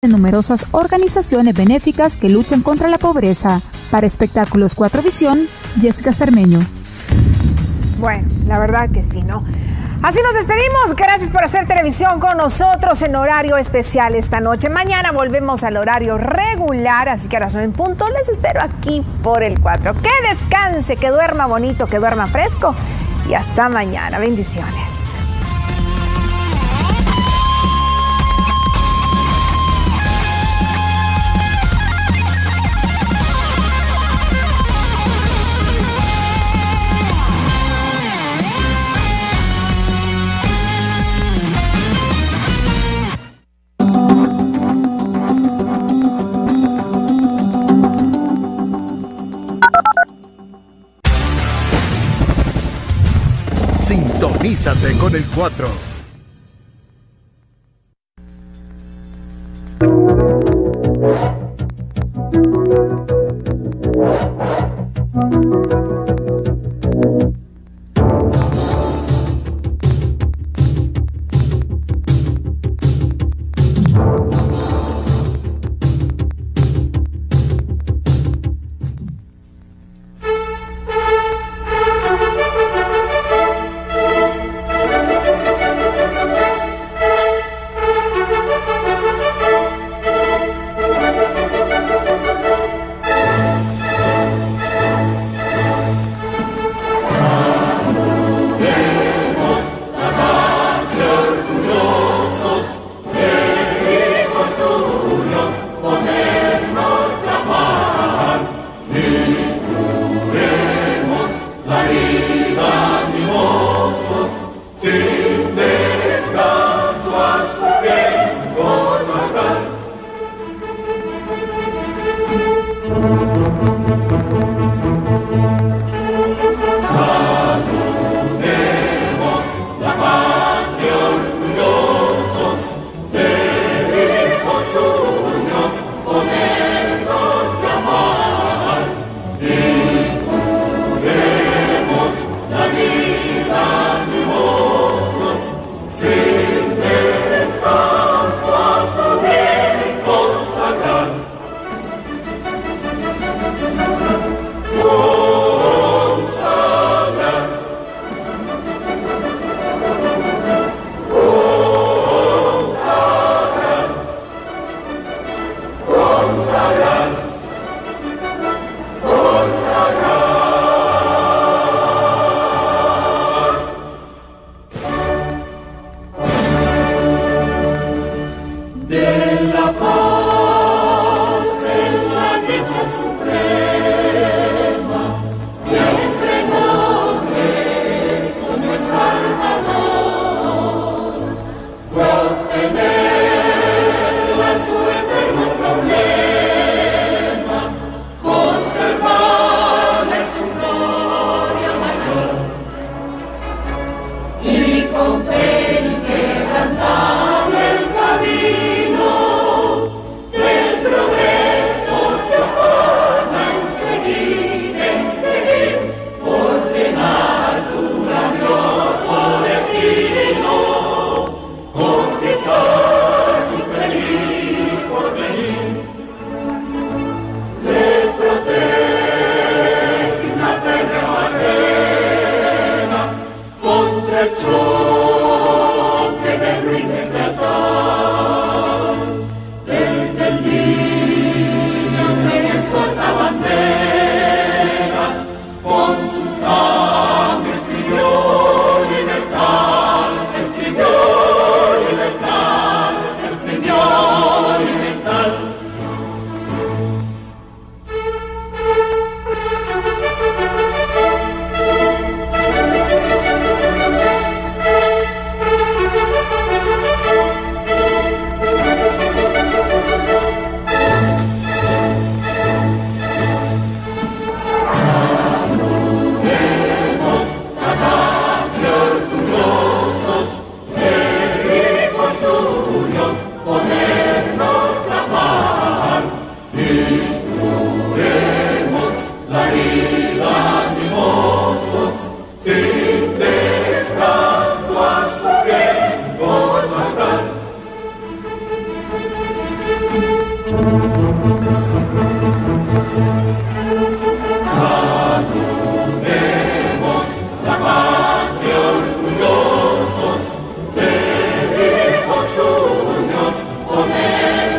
de numerosas organizaciones benéficas que luchan contra la pobreza. Para Espectáculos 4 Visión, Jessica Cermeño. Bueno, la verdad que sí, ¿no? Así nos despedimos. Gracias por hacer televisión con nosotros en horario especial esta noche. Mañana volvemos al horario regular, así que a las 9 en punto les espero aquí por el 4. Que descanse, que duerma bonito, que duerma fresco y hasta mañana. Bendiciones. Sintonízate con el 4. Saludemos la patria orgullosos de viejos sueños con él.